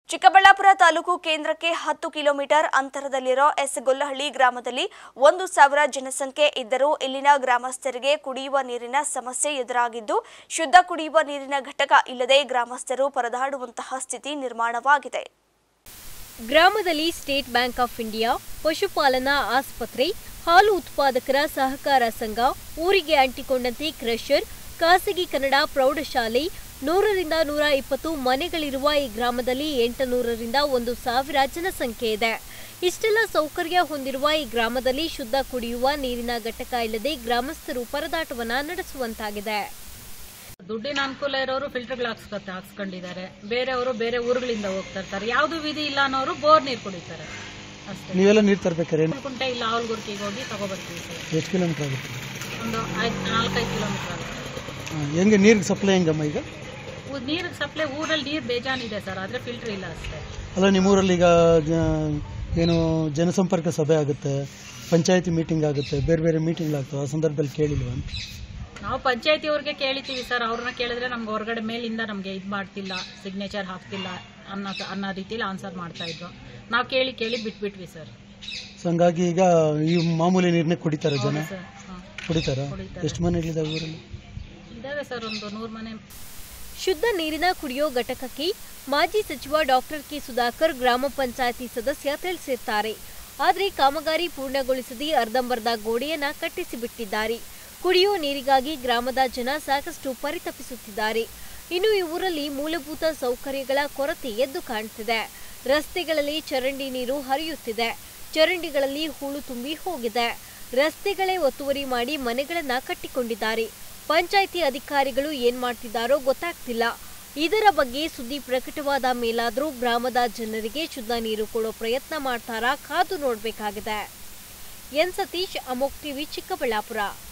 ಚಿಕ್ಕಬಳ್ಳಾಪುರ ತಾಲೂಕು ಕೇಂದ್ರಕ್ಕೆ 10 kilometre ಅಂತರದಲ್ಲಿರೋ S Gollahalli ಗ್ರಾಮದಲ್ಲಿ 1,000 ಜನಸಂಖ್ಯೆ ಇದ್ದರೂ ಇಲ್ಲಿನ ಗ್ರಾಮಸ್ಥರಿಗೆ ಕುಡಿಯುವ ನೀರಿನ ಸಮಸ್ಯೆ ಎದುರಾಗಿದ್ದು ಶುದ್ಧ ಕುಡಿಯುವ ನೀರಿನ ಘಟಕ ಇಲ್ಲದೆ ಗ್ರಾಮಸ್ಥರು ಪರದಾಡುವಂತಹ ಸ್ಥಿತಿ ನಿರ್ಮಾಣವಾಗಿದೆ. ಗ್ರಾಮದಲ್ಲಿ ಸ್ಟೇಟ್ ಬ್ಯಾಂಕ್ ಆಫ್ ಇಂಡಿಯಾ, ಪಶುಪಾಲನಾ ಆಸ್ಪತ್ರೆ, ಹಾಲು ಉತ್ಪಾದಕರ ಸಹಕಾರ ಸಂಘ, ಊರಿಗೆ ಅಂಟಿಕೊಂಡಂತೆ ಕ್ರಷರ್, ಖಾಸಗಿ ಕನ್ನಡ ಪ್ರೌಢಶಾಲೆ, 100 ರಿಂದ 120 ಮನೆಗಳಿರುವ ಈ ಗ್ರಾಮದಲ್ಲಿ 800 ರಿಂದ 1,000 ಜನಸಂಖ್ಯೆ ಇದೆ. ಇಷ್ಟೆಲ್ಲ ಸೌಕರ್ಯ ಹೊಂದಿರುವ ಈ ಗ್ರಾಮದಲ್ಲಿ ಶುದ್ಧ ಕುಡಿಯುವ ನೀರಿನ ಘಟಕ ಇಲ್ಲದೆ ಗ್ರಾಮಸ್ಥರು ಪರದಾಟವನ್ನ ನಡೆಸುವಂತಾಗಿದೆ. ದುಡ್ಡಿನ ಅನುಕೂಲ ಇರೋರು ಫಿಲ್ಟರ್ಗಳು ಹಾಕ್ಸ್ಕೊಂಡಿದ್ದಾರೆ, ಬೇರೆಯವರು ಬೇರೆ ಊರುಗಳಿಂದ ಹೋಗ್ತಾ ಇರ್ತಾರೆ. ಯಾವ್ದು ವಿಧಿ ಇಲ್ಲ ಅನ್ನೋರು ಬೋರ್ ನೀರು ಕುಡಿತಾರೆ ಅಷ್ಟೇ. ನೀವೆಲ್ಲ ನೀರು ತರಬೇಕಾರೆ ಕುಂಟೆ ಇಲ್ಲ ಆವಲ್ಗುರ್ಕಿಗೆ ಹೋಗಿ ತಗೋಬರ್ತೀವಿ ಸರ್. ಎಷ್ಟು ಕಿಲೋಮೀಟರ್ ಆಗುತ್ತೆ? ಒಂದು 4-5 ಕಿಲೋಮೀಟರ್ ಆಗುತ್ತೆ. ಹೆಂಗೆ ನೀರಿಗೆ ಸಪ್ಲೈ ಹೆಂಗಮ್ಮ ಈಗ? ನೀರಿಗೆ ಸಪ್ಲೈ ಊರಲ್ಲಿ ನೀರು ಬೇಜಾನಿದೆ ಸರ್, ಆದ್ರೆ ಫಿಲ್ಟರ್ ಇಲ್ಲ ಅಷ್ಟೇ. ಅಲ್ಲ, ನಿಮ್ಮೂರಲ್ಲಿ ಈಗ ಏನು ಜನಸಂಪರ್ಕ ಸಭೆ ಆಗುತ್ತೆ, ಪಂಚಾಯತಿ ಮೀಟಿಂಗ್ ಆಗುತ್ತೆ, ಬೇರೆ ಬೇರೆ ಮೀಟಿಂಗ್ ಆಗ್ತವೆ, ಆ ಸಂದರ್ಭದಲ್ಲಿ ಕೇಳಿಲ್ವಾ ಅಂತ? ನಾವು ಪಂಚಾಯತಿ ಅವ್ರಿಗೆ ಕೇಳಿತೀವಿ ಸರ್. ಅವ್ರನ್ನ ಕೇಳಿದ್ರೆ ನಮ್ಗೆ ಹೊರಗಡೆ ಮೇಲಿಂದ ನಮ್ಗೆ ಇದು ಮಾಡ್ತಿಲ್ಲ, ಸಿಗ್ನೇಚರ್ ಹಾಕ್ತಿಲ್ಲ ಅನ್ನೋ ರೀತಿಯಲ್ಲಿ ಆನ್ಸರ್ ಮಾಡ್ತಾ ಇದ್ರು. ನಾವು ಕೇಳಿ ಬಿಟ್ಬಿಟ್ವಿ ಸರ್. ಹಂಗಾಗಿ ಈಗ ಈ ಮಾಮೂಲಿ ನೀರನ್ನೇ ಕುಡಿತಾರೆ ಜನ? ಸರ್ ಕುಡಿತಾರ? ಎಷ್ಟು ಮನೆಗಳಿದಾವೆ ಊರಲ್ಲಿ? ಇದಾವೆ ಸರ್, ಒಂದು 100 ಮನೆ. ಶುದ್ಧ ನೀರಿನ ಕುಡಿಯೋ ಘಟಕಕ್ಕೆ ಮಾಜಿ ಸಚಿವ ಡಾಕ್ಟರ್ ಕೆ ಸುಧಾಕರ್ ಗ್ರಾಮ ಪಂಚಾಯಿತಿ ಸದಸ್ಯ ತಿಳಿಸಿದ್ದಾರೆ. ಆದರೆ ಕಾಮಗಾರಿ ಪೂರ್ಣಗೊಳಿಸದೆ ಅರ್ಧಂಬರ್ಧ ಗೋಡೆಯನ್ನ ಕಟ್ಟಿಸಿಬಿಟ್ಟಿದ್ದಾರೆ. ಕುಡಿಯೋ ನೀರಿಗಾಗಿ ಗ್ರಾಮದ ಜನ ಸಾಕಷ್ಟು ಪರಿತಪಿಸುತ್ತಿದ್ದಾರೆ. ಇನ್ನು ಈ ಊರಲ್ಲಿ ಮೂಲಭೂತ ಸೌಕರ್ಯಗಳ ಕೊರತೆ ಎದ್ದು ಕಾಣುತ್ತಿದೆ. ರಸ್ತೆಗಳಲ್ಲಿ ಚರಂಡಿ ನೀರು ಹರಿಯುತ್ತಿದೆ, ಚರಂಡಿಗಳಲ್ಲಿ ಹೂಳು ತುಂಬಿ ಹೋಗಿದೆ. ರಸ್ತೆಗಳೇ ಒತ್ತುವರಿ ಮಾಡಿ ಮನೆಗಳನ್ನ ಕಟ್ಟಿಕೊಂಡಿದ್ದಾರೆ. ಪಂಚಾಯಿತಿ ಅಧಿಕಾರಿಗಳು ಏನ್ ಮಾಡ್ತಿದ್ದಾರೋ ಗೊತ್ತಾಗ್ತಿಲ್ಲ. ಇದರ ಬಗ್ಗೆ ಸುದ್ದಿ ಪ್ರಕಟವಾದ ಮೇಲಾದರೂ ಗ್ರಾಮದ ಜನರಿಗೆ ಶುದ್ಧ ನೀರು ಕೊಡೋ ಪ್ರಯತ್ನ ಮಾಡ್ತಾರಾ ಕಾದು ನೋಡಬೇಕಾಗಿದೆ. ಎನ್ ಸತೀಶ್, ಅಮೋಕ್ ಟಿವಿ, ಚಿಕ್ಕಬಳ್ಳಾಪುರ.